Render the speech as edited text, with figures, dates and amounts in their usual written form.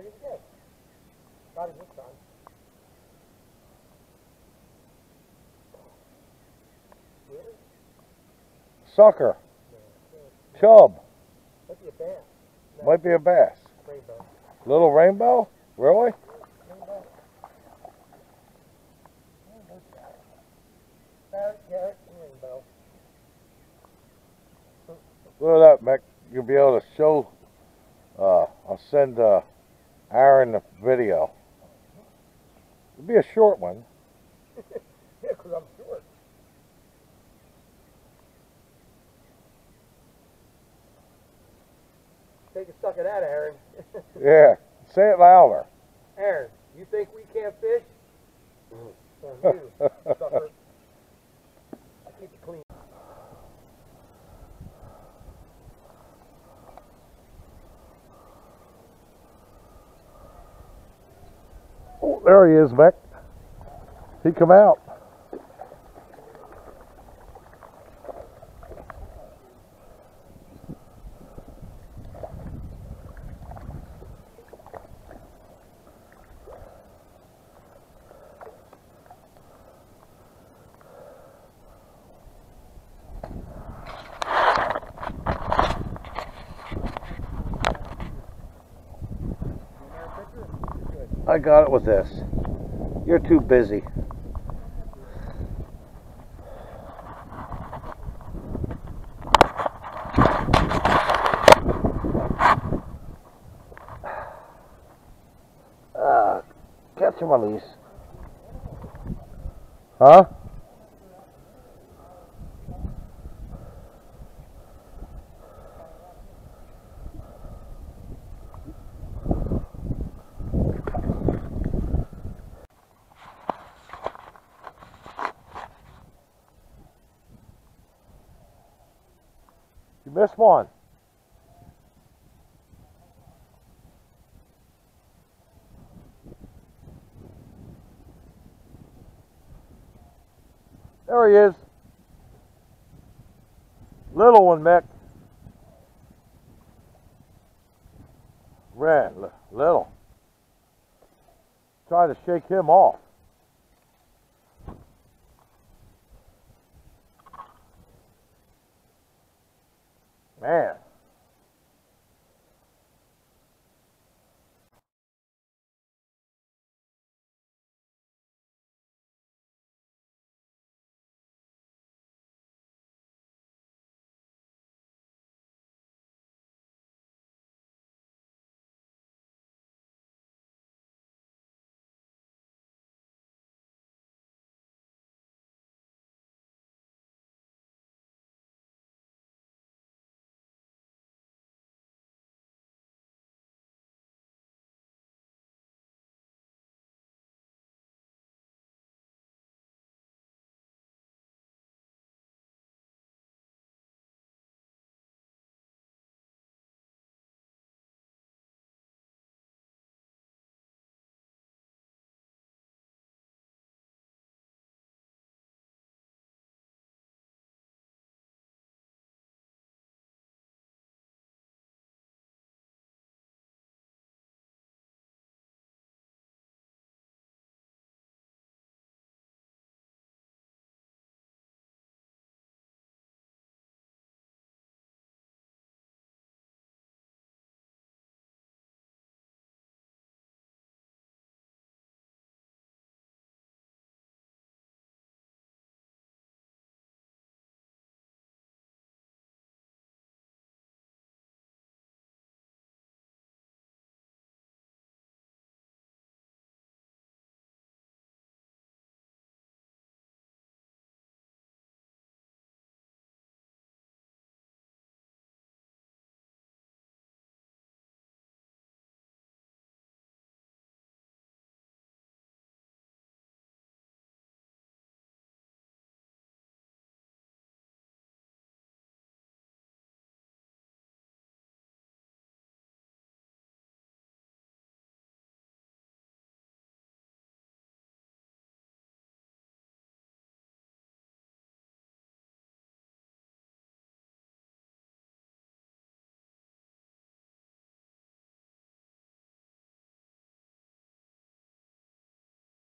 he's good. Got him this time. Really? Sucker. Chub. Might be a bass. No. Might be a bass. Rainbow. Little rainbow? Really? Rainbow. Parrot, carrot, and rainbow. Look at that, Mick. You'll be able to show. I'll send Aaron the video. It'll be a short one. Yeah, because I'm short. Take a suck of that, Aaron. Yeah. Say it louder. Aaron, you think we can't fish? On you, sucker. I keep it clean. Oh, there he is, Mick. He come out. I got it with this. You're too busy. Catch him, Elise. Huh? You missed one. There he is. Little one, Mick. Red, little. Try to shake him off. Man.